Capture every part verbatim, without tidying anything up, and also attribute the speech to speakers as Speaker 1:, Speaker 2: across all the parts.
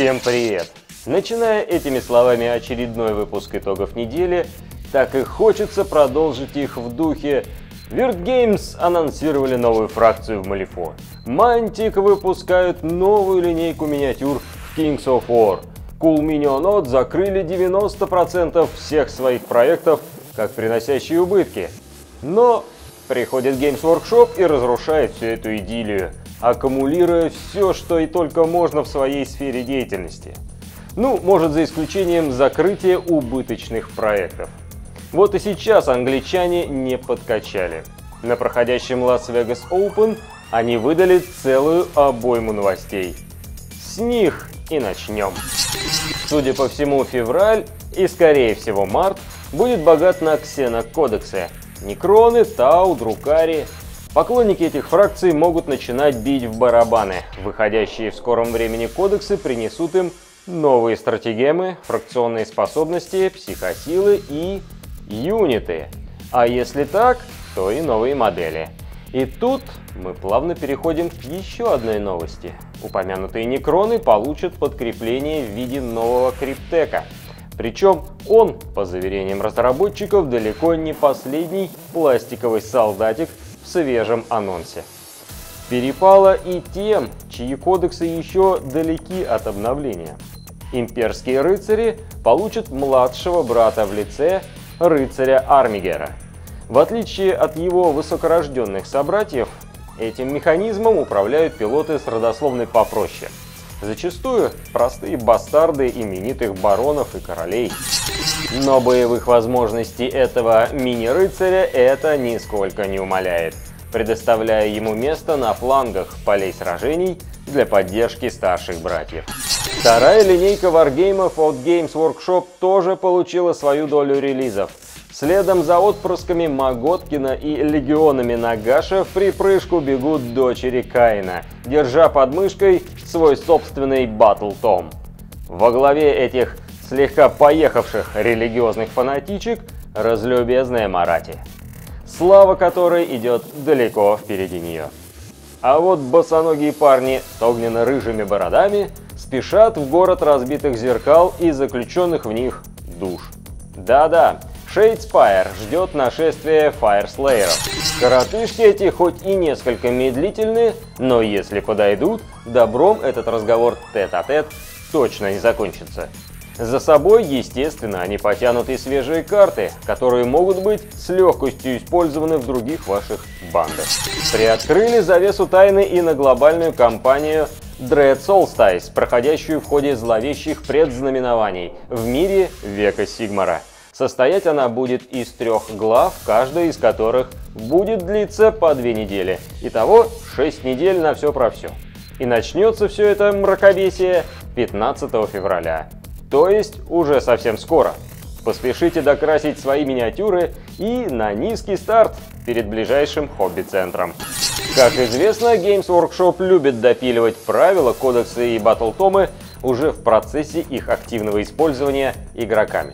Speaker 1: Всем привет! Начиная этими словами очередной выпуск итогов недели, так и хочется продолжить их в духе. Weird Games анонсировали новую фракцию в Malifaux. Mantic выпускают новую линейку миниатюр в Kings of War. Cool Mini Node закрыли девяносто процентов всех своих проектов, как приносящие убытки. Но приходит Games Workshop и разрушает всю эту идиллию, аккумулируя все, что и только можно в своей сфере деятельности. Ну, может, за исключением закрытия убыточных проектов. Вот и сейчас англичане не подкачали. На проходящем Las Vegas Open они выдали целую обойму новостей. С них и начнем. Судя по всему, февраль и, скорее всего, март будет богат на ксенокодексы. Некроны, Тау, Друкари. Поклонники этих фракций могут начинать бить в барабаны. Выходящие в скором времени кодексы принесут им новые стратегемы, фракционные способности, психосилы и юниты. А если так, то и новые модели. И тут мы плавно переходим к еще одной новости. Упомянутые некроны получат подкрепление в виде нового криптека. Причем он, по заверениям разработчиков, далеко не последний пластиковый солдатик в свежем анонсе. Перепало и тем, чьи кодексы еще далеки от обновления. Имперские рыцари получат младшего брата в лице рыцаря Армигера. В отличие от его высокорожденных собратьев, этим механизмом управляют пилоты с родословной попроще. Зачастую простые бастарды именитых баронов и королей. Но боевых возможностей этого мини-рыцаря это нисколько не умаляет, предоставляя ему место на флангах полей сражений для поддержки старших братьев. Вторая линейка варгеймов от Games Workshop тоже получила свою долю релизов. Следом за отпрысками Маготкина и легионами Нагаша в припрыжку бегут дочери Каина, держа под мышкой свой собственный Battle Tom. Во главе этих слегка поехавших религиозных фанатичек разлюбезная Марати, слава которой идет далеко впереди нее. А вот босоногие парни с огненно-рыжими бородами спешат в город разбитых зеркал и заключенных в них душ. Да-да, Shadespire ждет нашествия Fireslayer. Коротышки эти хоть и несколько медлительны, но если подойдут, добром этот разговор тет-а-тет точно не закончится. За собой, естественно, они потянут и свежие карты, которые могут быть с легкостью использованы в других ваших бандах. Приоткрыли завесу тайны и на глобальную кампанию Dread Solstice, проходящую в ходе зловещих предзнаменований в мире Века Сигмара. Состоять она будет из трех глав, каждая из которых будет длиться по две недели. Итого шесть недель на все про все. И начнется все это мракобесие пятнадцатого февраля. То есть уже совсем скоро. Поспешите докрасить свои миниатюры и на низкий старт перед ближайшим хобби-центром. Как известно, Games Workshop любит допиливать правила, кодексы и батл-томы уже в процессе их активного использования игроками.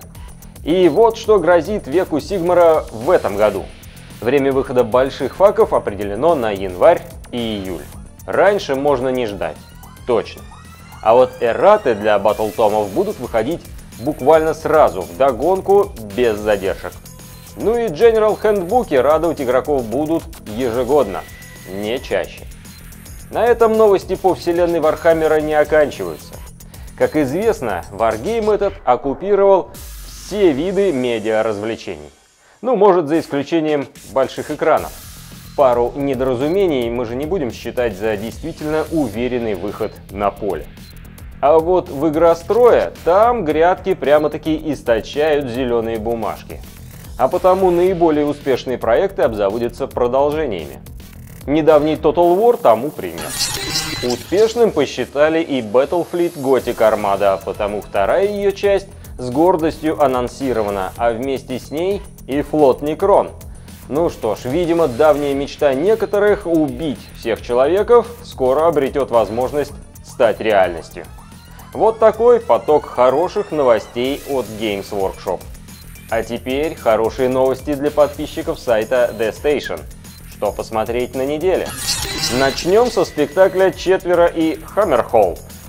Speaker 1: И вот что грозит Веку Сигмара в этом году. Время выхода больших факов определено на январь и июль. Раньше можно не ждать. Точно. А вот эрраты для батл-томов будут выходить буквально сразу, вдогонку, без задержек. Ну и General Handbook'и радовать игроков будут ежегодно, не чаще. На этом новости по вселенной Вархаммера не оканчиваются. Как известно, Wargame этот оккупировал все виды медиа-развлечений. Ну, может, за исключением больших экранов. Пару недоразумений мы же не будем считать за действительно уверенный выход на поле. А вот в игростроя там грядки прямо-таки источают зеленые бумажки. А потому наиболее успешные проекты обзаводятся продолжениями. Недавний Total War тому пример. Успешным посчитали и Battlefleet Gothic Armada, потому вторая ее часть с гордостью анонсирована, а вместе с ней и флот Некрон. Ну что ж, видимо, давняя мечта некоторых убить всех человеков скоро обретет возможность стать реальностью. Вот такой поток хороших новостей от Games Workshop. А теперь хорошие новости для подписчиков сайта The Station. Что посмотреть на неделе? Начнем со спектакля «Четверо» и «Hammerhall».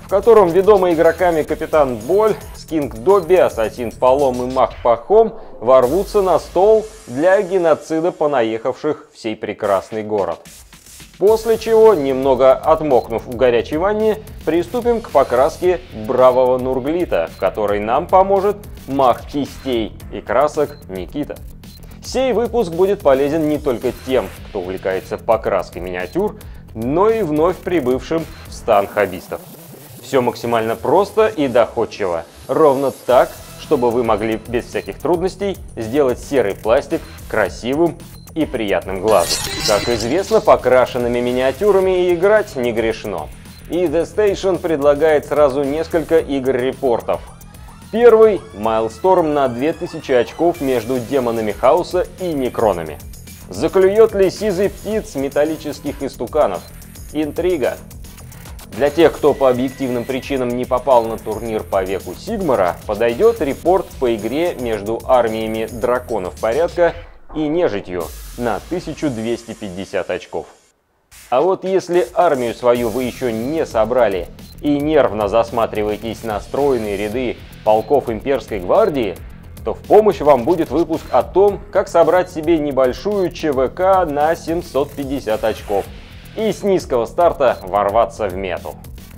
Speaker 1: в котором ведомые игроками Капитан Боль, Скинг Добби, Ассасин Полом и Маг Пахом ворвутся на стол для геноцида понаехавших в сей прекрасный город. После чего, немного отмокнув в горячей ванне, приступим к покраске бравого Нурглита, в которой нам поможет маг кистей и красок Никита. Сей выпуск будет полезен не только тем, кто увлекается покраской миниатюр, но и вновь прибывшим в стан хоббистов. Все максимально просто и доходчиво, ровно так, чтобы вы могли без всяких трудностей сделать серый пластик красивым и приятным глазу. Как известно, покрашенными миниатюрами играть не грешно. И The Station предлагает сразу несколько игр-репортов. Первый – Майлсторм на две тысячи очков между демонами хаоса и некронами. Заклюет ли сизый птиц металлических истуканов? Интрига. Для тех, кто по объективным причинам не попал на турнир по веку Сигмара, подойдет репорт по игре между армиями драконов порядка и нежитью на тысячу двести пятьдесят очков. А вот если армию свою вы еще не собрали и нервно засматриваетесь на стройные ряды полков имперской гвардии, то в помощь вам будет выпуск о том, как собрать себе небольшую ЧВК на семьсот пятьдесят очков и с низкого старта ворваться в мету.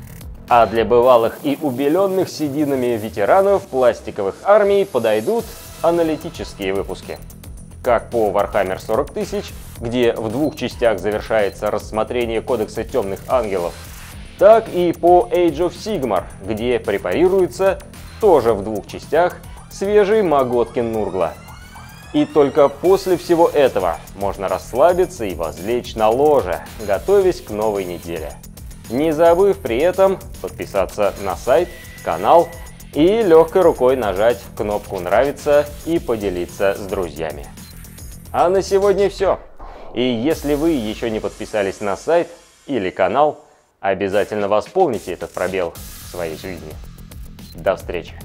Speaker 1: А для бывалых и убеленных сединами ветеранов пластиковых армий подойдут аналитические выпуски. Как по Warhammer сорок тысяч, где в двух частях завершается рассмотрение Кодекса Темных Ангелов, так и по Age of Sigmar, где препарируется, тоже в двух частях, свежий Маготкин Нургла. И только после всего этого можно расслабиться и возлечь на ложе, готовясь к новой неделе. Не забыв при этом подписаться на сайт, канал и легкой рукой нажать кнопку «Нравится» и поделиться с друзьями. А на сегодня все. И если вы еще не подписались на сайт или канал, обязательно восполните этот пробел в своей жизни. До встречи!